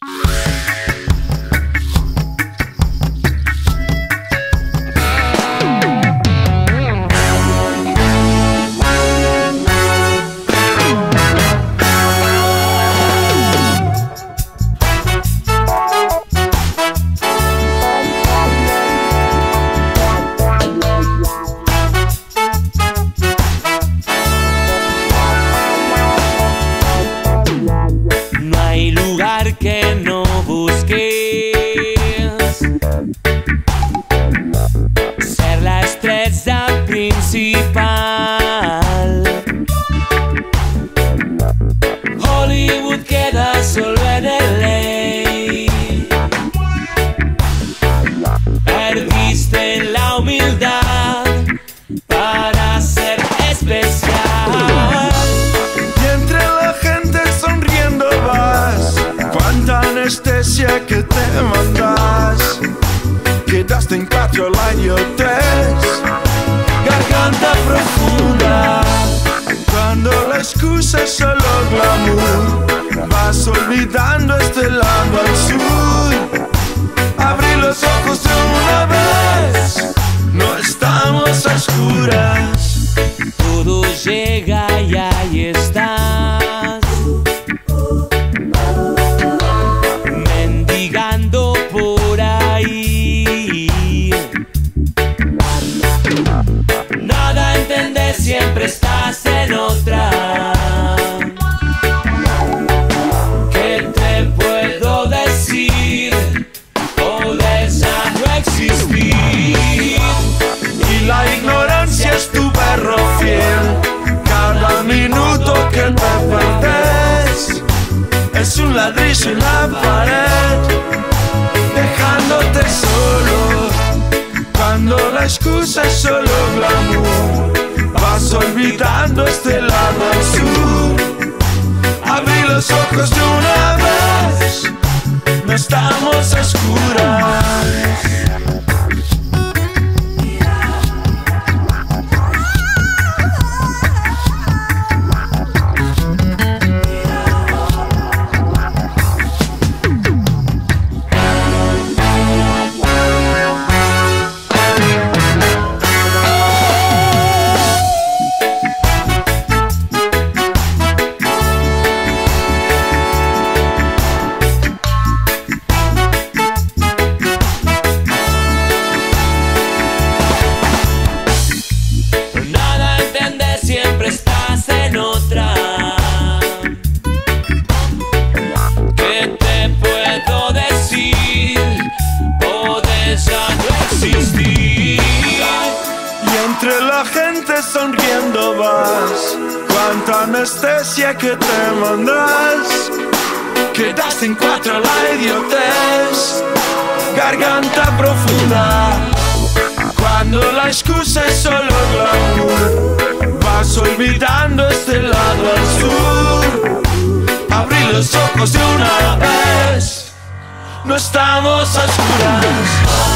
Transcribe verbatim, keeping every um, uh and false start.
Que no busques ser la estrella principal. Hollywood queda solo en L A. Perdiste la humildad para ser especial. Y entre la gente sonriendo vas. Cuánta anestesia que te mandas. Quedaste en cuatro la idiotez. Garganta profunda. Cuando la excusa es solo glamour, vas olvidando este lado al sur. Abrí los ojos de una vez. No estamos a oscuras. Todo llega y ahí estás, mendigando por ahí. Nada entendés, siempre estás en otra. ¿Qué te puedo decir? Podés ya no existir. Y la ignorancia es tu perro fiel. Cada minuto que te perdés es un ladrillo en la pared, dejándote solo. Cuando la excusa es solo glamour, vas olvidando este lado al sur. Abrí los ojos de una vez. No estamos a oscuras. Entre la gente sonriendo vas. Cuánta anestesia que te mandas. Quedaste en cuatro la idiotez. Garganta profunda. Cuando la excusa es solo glamour, vas olvidando este lado al sur. Abrí los ojos de una vez. No estamos a oscuras.